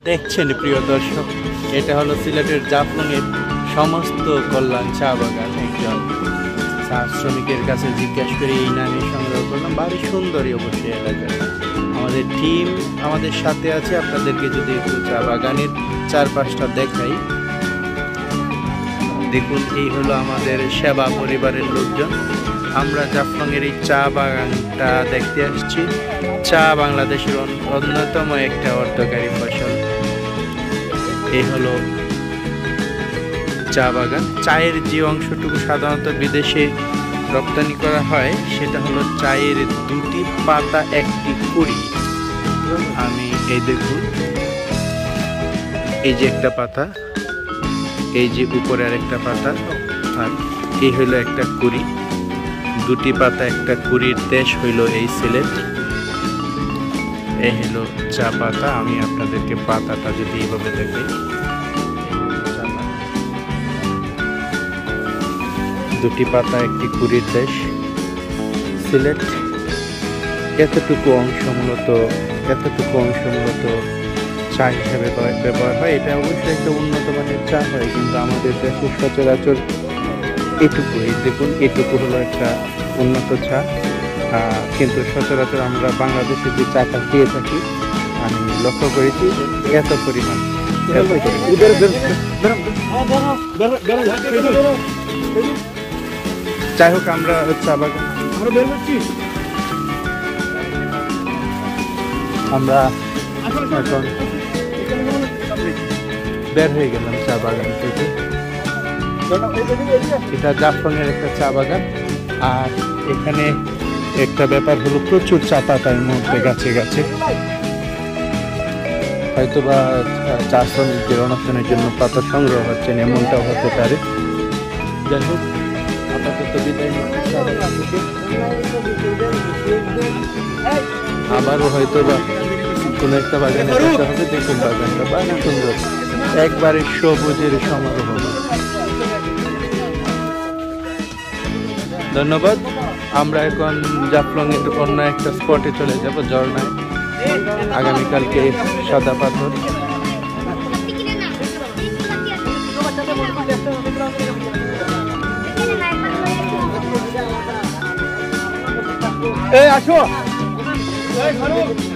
দেখছেন প্রিয় দর্শক, এটা হলো সিলেটের জাফলংয়ের সমস্ত কল্যাণ চা বাগান। একজন চা শ্রমিকের কাছে জিজ্ঞাসা করে এই নামে সংগ্রহ করলাম। ভারী সুন্দরী অবশ্যই এলাকাটা। আমাদের টিম আমাদের সাথে আছে। আপনাদেরকে যদি একটু চা বাগানের চারপাশটা দেখাই, দেখুন এই হলো আমাদের সেবা পরিবারের লোকজন। আমরা জাফলংয়ের এই চা বাগানটা দেখতে আসছি। চা বাংলাদেশের অন্যতম একটা অর্থকারী ফসল। এই হলো চা বাগান। চায়ের যে অংশটুকু সাধারণত বিদেশে রপ্তানি করা হয় সেটা হলো চায়ের দুটি পাতা একটি কুড়ি। আমি এই দেখুন, এই যে একটা পাতা, এই যে উপরে আর একটা পাতা, আর এই হইল একটা কুড়ি। দুটি পাতা একটা কুড়ির দেশ হইল এই সিলেট। এই হলো চা পাতা। আমি আপনাদেরকে পাতাটা যদি এইভাবে দেখি, দুটি পাতা একটি কুড়ির দেশ সিলেট। এতটুকু অংশ মূলত চা হিসেবে ব্যবহার হয়। এটা অবশ্যই একটা উন্নত মানের চা হয়, কিন্তু আমাদের দেশে সচরাচর এটুকু, এই দেখুন এটুকু হলো একটা উন্নত চা। কিন্তু সচরাচর আমরা বাংলাদেশে যে চাটা খেয়ে থাকি, আমি লক্ষ্য করেছি এত পরিমাণ। যাই হোক, আমরা চা বাগান আমরা এখন বের হয়ে গেলাম চা বাগান থেকে। এটা জাফলংয়ের একটা চা বাগান। আর এখানে একটা ব্যাপার হলো, প্রচুর চা পাতা এই মুহূর্তে গাছে গাছে। হয়তোবা চা শ্রমিকদের অনশনের জন্য পাতা সংগ্রহ হচ্ছেন, এমনটাও হতে পারে। যাই হোক, আপাতত বিদায় নিচ্ছি। আবারও হয়তোবা কোনো একটা বাগানে যেতে হবে। দেখুন বাগানটা ভালো সুন্দর, একবারে সবুজের সমারোহ। ধন্যবাদ। আমরা এখন জাফলংয়ের অন্য একটা স্পটে চলে যাব, ঝর্ণায়। আগামীকালকে সাদা পাথর। আসো।